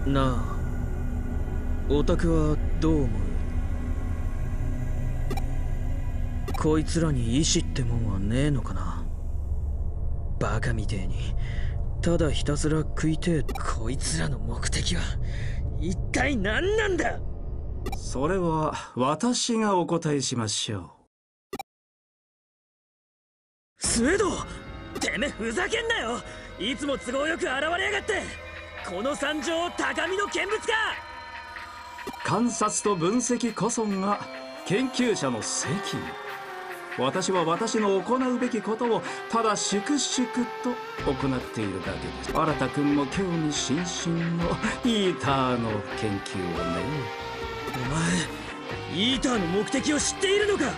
なあ、オタクはどう思う？こいつらに意志ってもんはねえのかな。バカみてえにただひたすら食いてえ。こいつらの目的は一体何なんだ？ それは私がお答えしましょう。 スエド、てめえふざけんなよ。いつも都合よく現れやがって。この惨状高みの見物か。 観察と分析こそが研究者の責務。私は私の行うべきことをただ粛々と行っているだけです。新田君も興味津々のイーターの研究をね。 お前イーターの目的を知っているのか？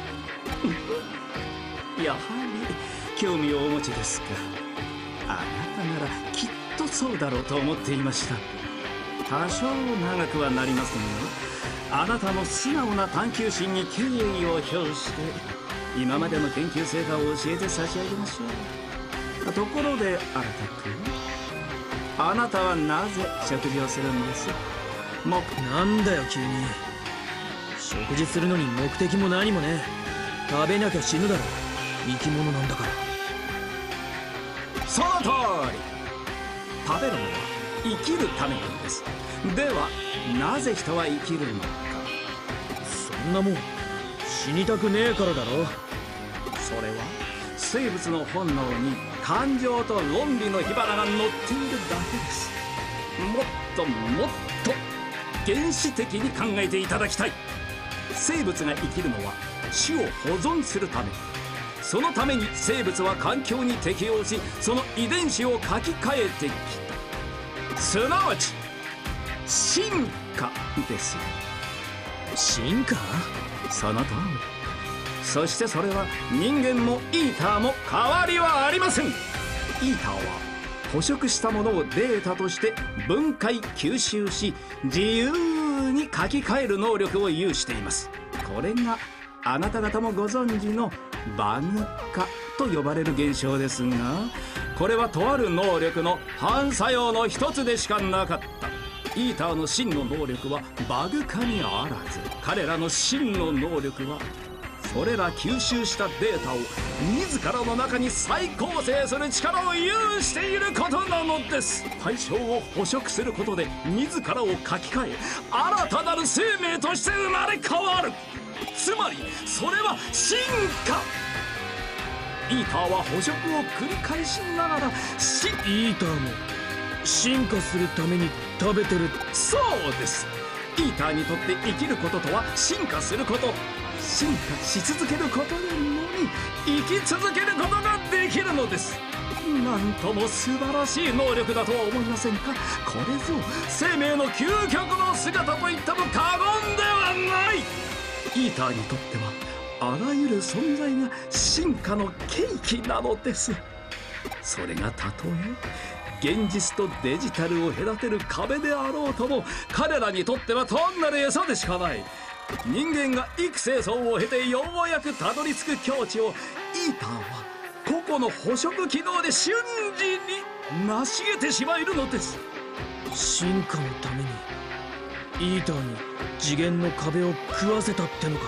やはり興味をお持ちですか。あなたならきっとそうだろうと思っていました。多少長くはなりますが、あなたの素直な探求心に敬意を表して今までの研究成果を教えて差し上げましょう。ところで新田君、あなたはなぜ食事をするんです？ なんだよ急に。食事するのに目的も何もねえ。食べなきゃ死ぬだろ。生き物なんだから。 その通り。食べるのは生きるためなんです。ではなぜ人は生きるのか。 そんなもん死にたくねえからだろ。 それは生物の本能に感情と論理の火花が乗っているだけです。もっともっと原始的に考えていただきたい。生物が生きるのは種を保存するため。そのために生物は環境に適応し、その遺伝子を書き換えてきた。すなわち進化ですよ。 進化？ その通り。そしてそれは人間もイーターも変わりはありません。イーターは捕食したものをデータとして分解吸収し、自由に書き換える能力を有しています。これがあなた方もご存知のバグ化と呼ばれる現象ですが、これはとある能力の反作用の一つでしかなかった。イーターの真の能力はバグ化にあらず、彼らの真の能力はそれら吸収したデータを自らの中に再構成する力を有していることなのです。対象を捕食することで自らを書き換え、新たなる生命として生まれ変わる。つまりそれは進化。イーターは捕食を繰り返しながらイーターも進化するために食べてる。 そうです。イーターにとって生きることとは進化すること。進化し続けることにのみ生き続けることができるのです。なんとも素晴らしい能力だとは思いませんか。これぞ生命の究極の姿と言っても過言ではない。イーターにとってはあらゆる存在が進化の契機なのです。それがたとえ現実とデジタルを隔てる壁であろうとも、彼らにとっては単なる餌でしかない。人間が幾世相を経てようやくたどり着く境地をイーターは個々の捕食機能で瞬時に成し得てしまえるのです。 進化のためにイーターに次元の壁を食わせたってのか。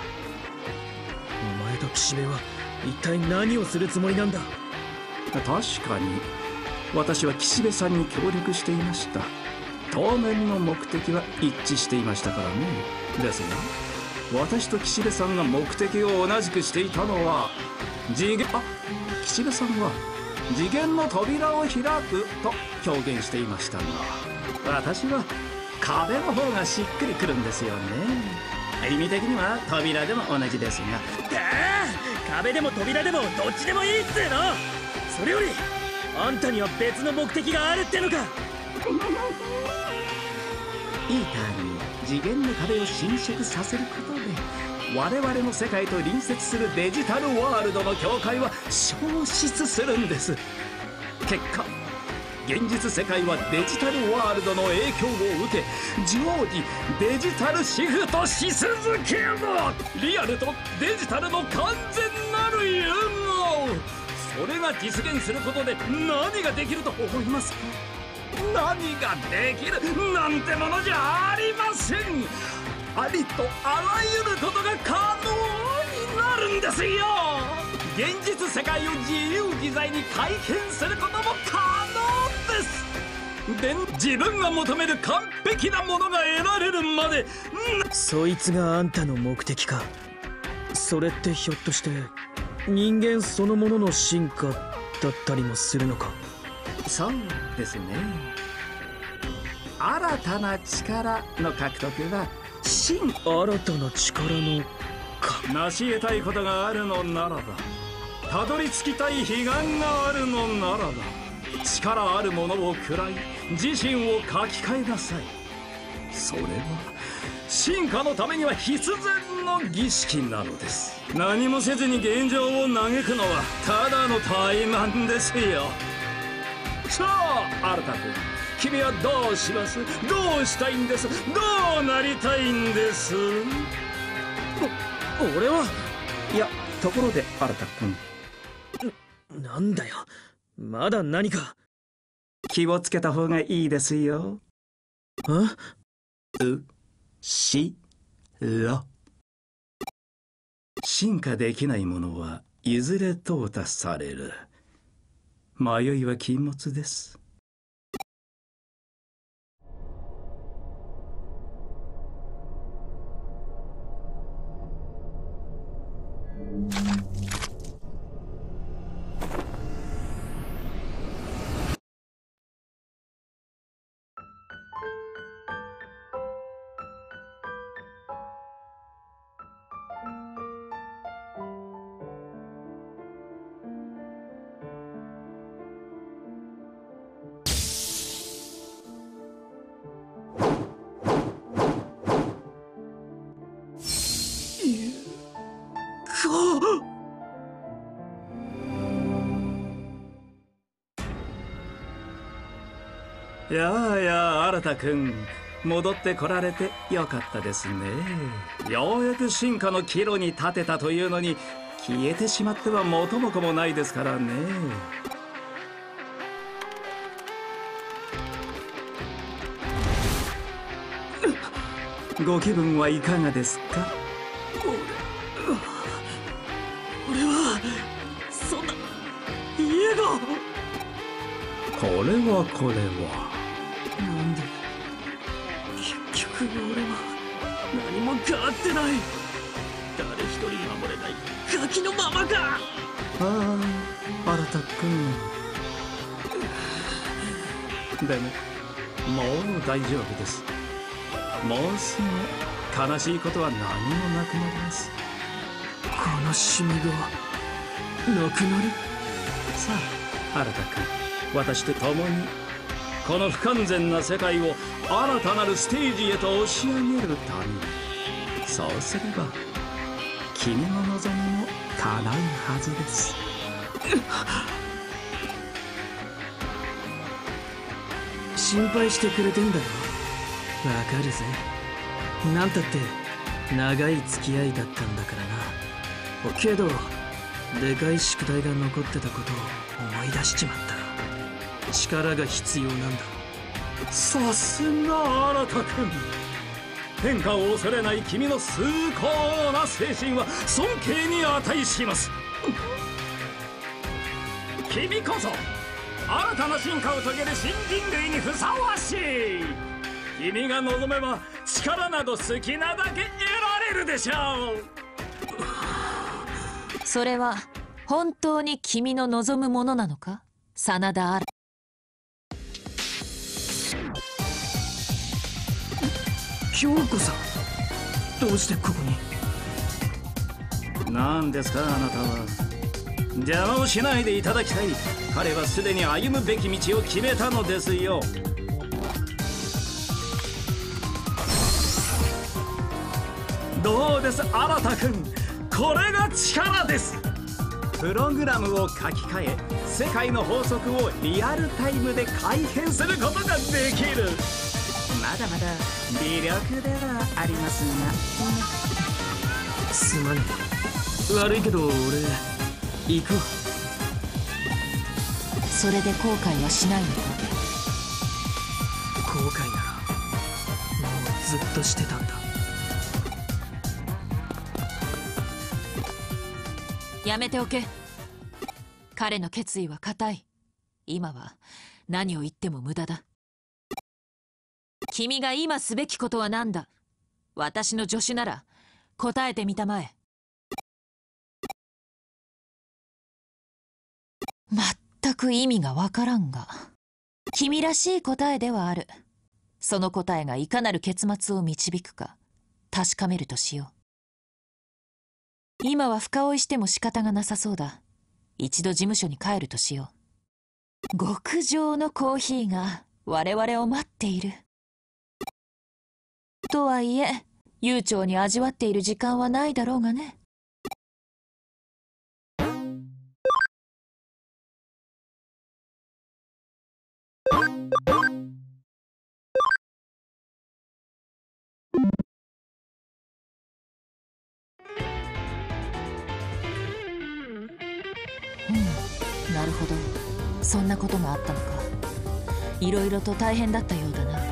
お前と岸辺は一体何をするつもりなんだ？ 確かに私は岸辺さんに協力していました。当面の目的は一致していましたからね。ですが私と岸辺さんが目的を同じくしていたのは岸辺さんは次元の扉を開くと表現していましたが、私は壁の方がしっくりくるんですよね。意味的には扉でも同じですが。 壁でも扉でもどっちでもいいっつうの。それよりあんたには別の目的があるってのか。 イーターに次元の壁を侵食させることで我々の世界と隣接するデジタルワールドの境界は消失するんです。結果現実世界はデジタルワールドの影響を受け常時デジタルシフトし続ける。リアルとデジタルの完全なる融合。それが実現することで何ができると思いますか？ 何ができるなんてものじゃありません。ありとあらゆることが可能になるんですよ。現実世界を自由自在に体験することも可能です。で、自分が求める完璧なものが得られるまで。 そいつがあんたの目的か。それってひょっとして人間そのものの進化だったりもするのか。 そうですね。新たな力の獲得は新。 新たな力のか。 成し得たいことがあるのならば、たどり着きたい彼岸があるのならば、力あるものを喰らい自身を書き換えなさい。それは進化のためには必然の儀式なのです。何もせずに現状を嘆くのはただの怠慢ですよ。さあ、新君、君はどうします？どうしたいんです？どうなりたいんです？ 俺は。 いや、ところで新君、 なんだよ、まだ何か。 気をつけた方がいいですよ。うしろ。進化できないものはいずれ淘汰される。迷いは禁物です。やあやあ、新君、戻ってこられてよかったですね。ようやく進化の岐路に立てたというのに、消えてしまっては元も子もないですからね。ご気分はいかがですか？ 俺はそんな家が。 これはなんで結局俺は何も変わってない。誰一人守れないガキのままか。 ああ、新君。でももう大丈夫です。もうすぐ悲しいことは何もなくなります。 悲しみがなくなる。 さあ、新君、私と共にこの不完全な世界を新たなるステージへと押し上げるために。そうすれば君の望みも叶うはずです。 心配してくれてんだろ。わかるぜ。なんたって長い付き合いだったんだからな。けどでかい宿題が残ってたことを思い出しちまった。力が必要なんだ。 さすが新君。変化を恐れない君の崇高な精神は尊敬に値します。君こそ新たな進化を遂げる新人類にふさわしい。君が望めば力など好きなだけ得られるでしょう。 それは本当に君の望むものなのか、真田新。 京子さん、どうしてここに。 何ですか、あなたは。邪魔をしないでいただきたい。彼はすでに歩むべき道を決めたのですよ。どうです、新君。これが力です。プログラムを書き換え、世界の法則をリアルタイムで改変することができる。まだまだ微力ではありますが。すまねえ。悪いけど俺行くわ。 それで後悔はしないのか。 ずっとしてたんだ。 やめておけ。彼の決意は固い。今は何を言っても無駄だ。君が今すべきことは何だ。私の助手なら答えてみたまえ。全く意味がわからんが、君らしい答えではある。その答えがいかなる結末を導くか確かめるとしよう。今は深追いしても仕方がなさそうだ。一度事務所に帰るとしよう。極上のコーヒーが我々を待っている。とはいえ、悠長に味わっている時間はないだろうがね。なるほど、そんなことがあったのか。いろいろと大変だったようだな。ああ、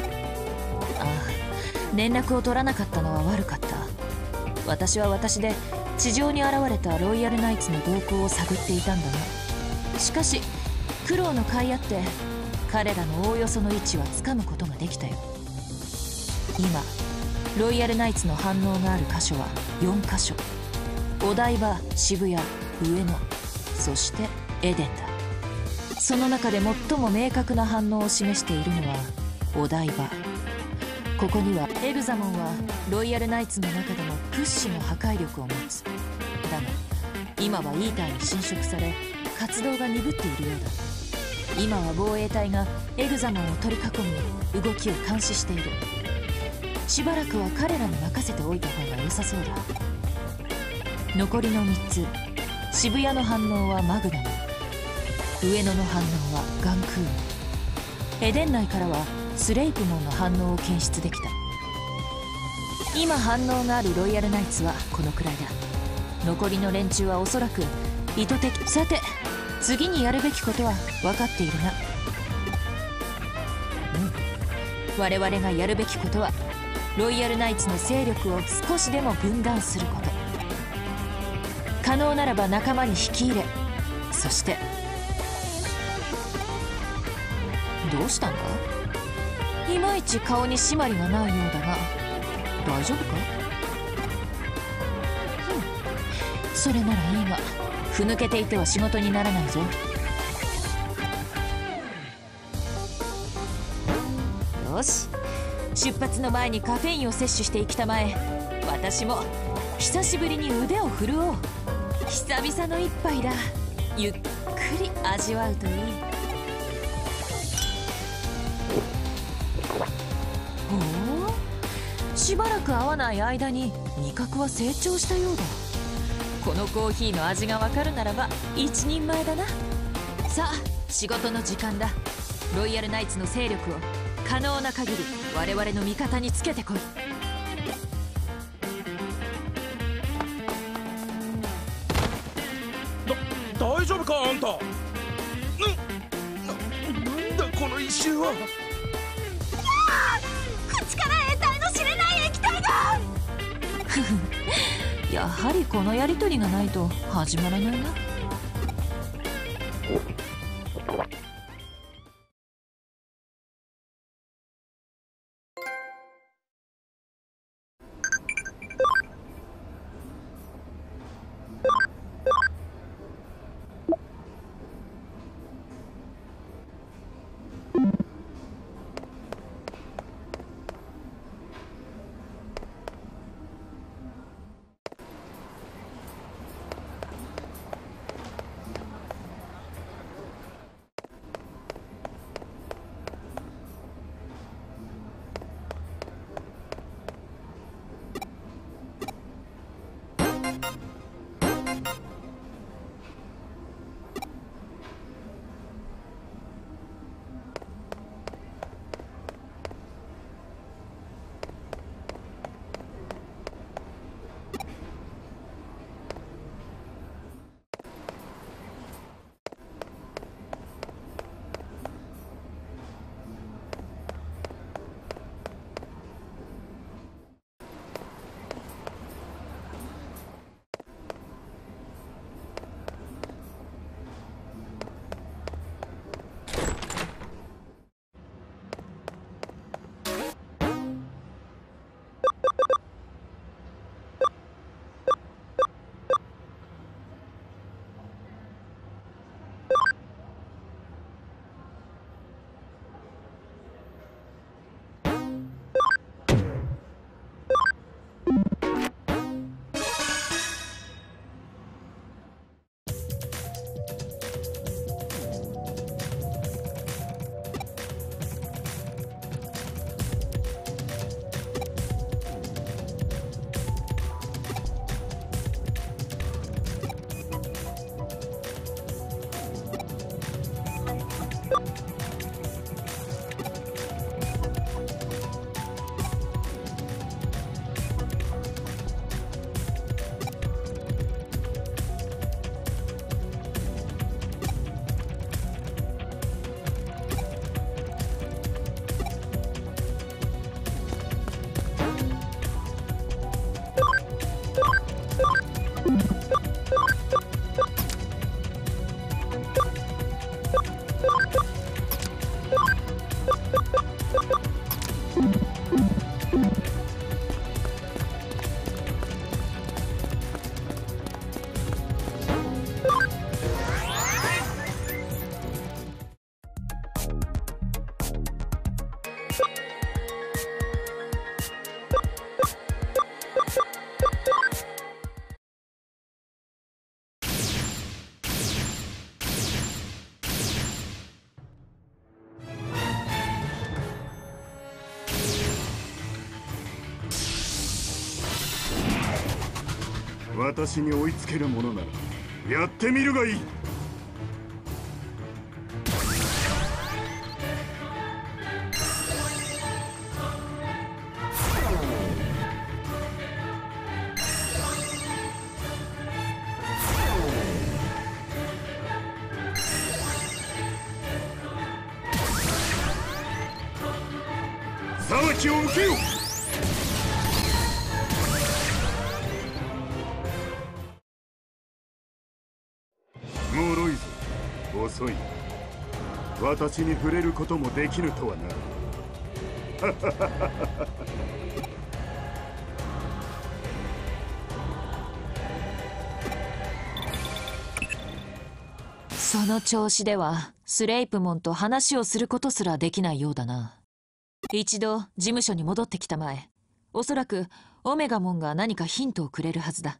連絡を取らなかったのは悪かった。私は私で地上に現れたロイヤルナイツの動向を探っていたんだな。しかし苦労の甲斐あって彼らのおおよその位置はつかむことができたよ。今ロイヤルナイツの反応がある箇所は4箇所。お台場、渋谷、上野、そしてエデンだ。その中で最も明確な反応を示しているのはお台場。ここにはエグザモンはロイヤルナイツの中でも屈指の破壊力を持つ。だが今はイーターに侵食され活動が鈍っているようだ。今は防衛隊がエグザモンを取り囲み動きを監視している。しばらくは彼らに任せておいた方が良さそうだ。残りの3つ。渋谷の反応はマグナム、上野の反応はガンクーム、エデン内からはスレイプモンの反応を検出できた。今反応があるロイヤルナイツはこのくらいだ。残りの連中はおそらく意図的。さて次にやるべきことは分かっているな。我々がやるべきことはロイヤルナイツの勢力を少しでも分断すること。可能ならば仲間に引き入れ、そしてどうしたんだ。いまいち顔に締まりがないようだが大丈夫か。それならいいがふぬけていては仕事にならないぞ。よし、出発の前にカフェインを摂取していきたまえ。私も久しぶりに腕を振るおう。久々の一杯だ。ゆっくり味わうといい。ほう、しばらく会わない間に味覚は成長したようだ。このコーヒーの味がわかるならば一人前だな。さあ仕事の時間だ。ロイヤルナイツの勢力を可能な限り我々の味方につけてこい。 大丈夫かあんた。なんだこの異臭は。 口から得体の知れない液体がやはりこのやりとりがないと始まらないな。 私に追いつけるものならやってみるがいい。裁きを受けよ。脆いぞ、遅い。私に触れることもできぬとはな。 その調子ではスレイプモンと話をすることすらできないようだな。一度事務所に戻ってきたまえ、おそらくオメガモンが何かヒントをくれるはずだ。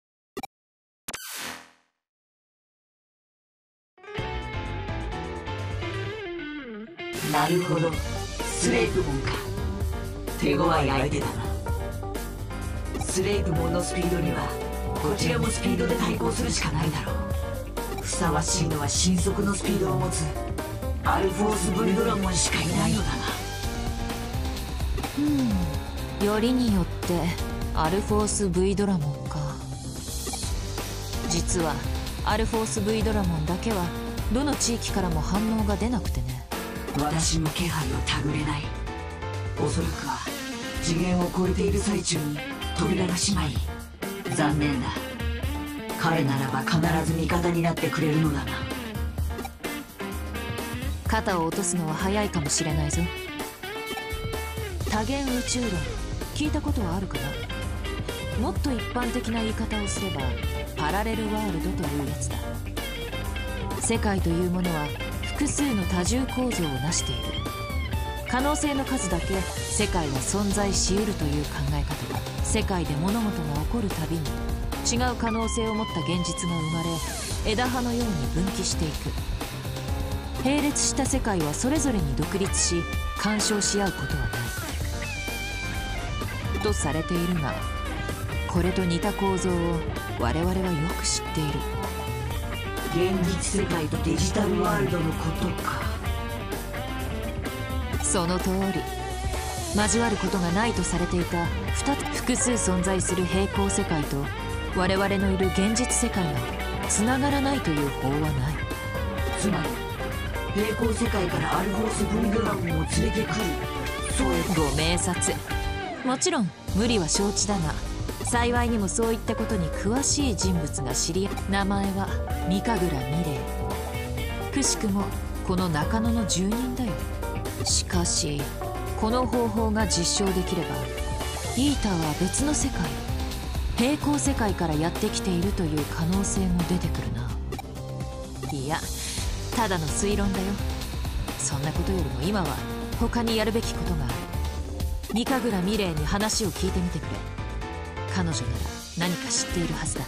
なるほど、スレイプモンか。手強い相手だな。スレイプモンのスピードにはこちらもスピードで対抗するしかないだろう。ふさわしいのは神速のスピードを持つアルフォース・ブリドラモンしかいないのだな。 よりによってアルフォース V ドラモンか。実はアルフォース V ドラモンだけはどの地域からも反応が出なくてね。 私も気配をたぐれない。おそらくは次元を超えている最中に扉が閉まり、残念だ。彼ならば必ず味方になってくれるのだな。 肩を落とすのは早いかもしれないぞ。多元宇宙論、聞いたことはあるかな。もっと一般的な言い方をすればパラレルワールドというやつだ。世界というものは複数の多重構造を成している。可能性の数だけ世界は存在しうるという考え方だ。世界で物事が起こるたびに違う可能性を持った現実が生まれ、枝葉のように分岐していく。並列した世界はそれぞれに独立し干渉し合うことはないとされているが、これと似た構造を我々はよく知っている。 現実世界とデジタルワールドのことか。 その通り。交わることがないとされていた複数存在する平行世界と我々のいる現実世界がつながらないという法はない。 つまり平行世界からアルフォース・ブリドラゴンを連れてくる、そういうご明察。もちろん無理は承知だが、幸いにもそういったことに詳しい人物が知り合い、名前は三神楽美玲。くしくもこの中野の住人だよ。しかしこの方法が実証できれば、イーターは別の世界、平行世界からやってきているという可能性も出てくるな。いや、ただの推論だよ。そんなことよりも今は他にやるべきことがある。三神楽美玲に話を聞いてみてくれ。彼女なら何か知っているはずだ。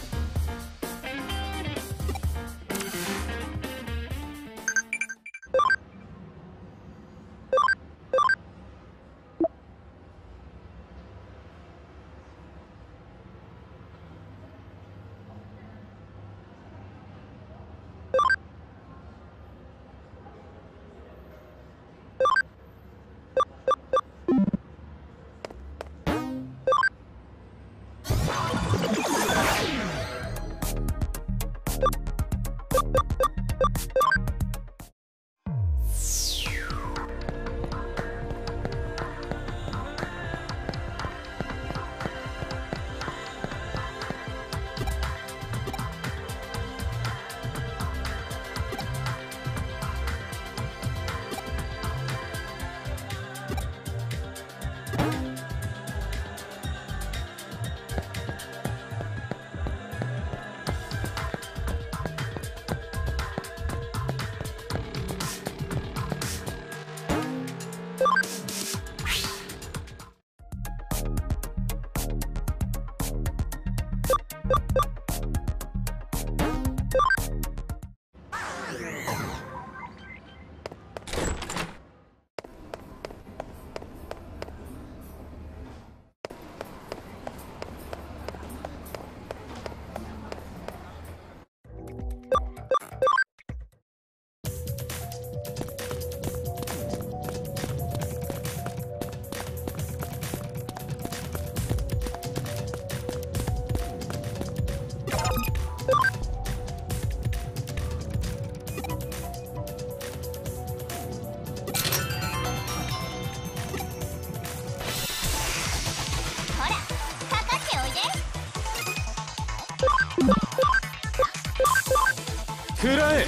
え。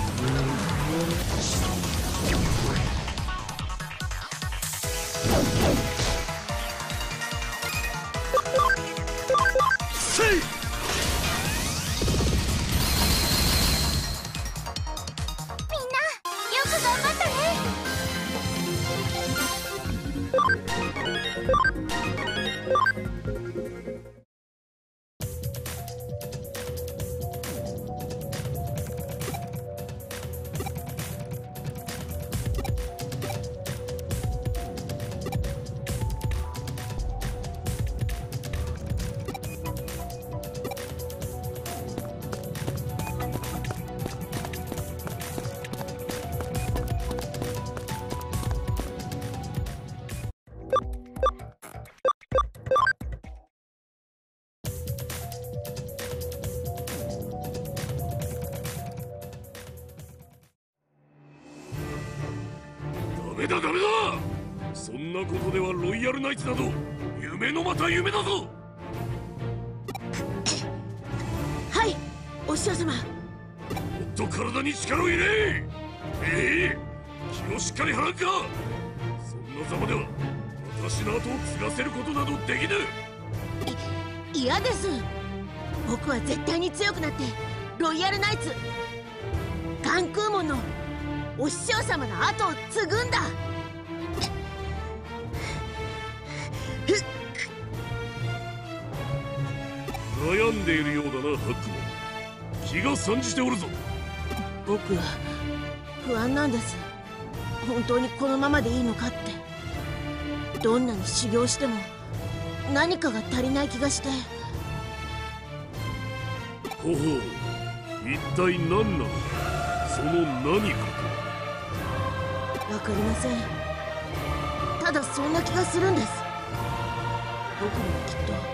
せい。 ダメだ。そんなことではロイヤルナイツなど夢のまた夢だぞ。 はい、お師匠様。 もっと体に力を入れ。気をしっかり張らんか。そんなざまでは私の後を継がせることなどできぬ。 嫌です。僕は絶対に強くなってロイヤルナイツ関空門のお師匠様の後を継ぐんだ。 悩んでいるようだな、ハックマン。気が散じておるぞ。 僕不安なんです。本当にこのままでいいのかって。どんなに修行しても何かが足りない気がして。 ほほう、一体何なのだ、その何かと。 わかりません。ただそんな気がするんです。僕にはきっと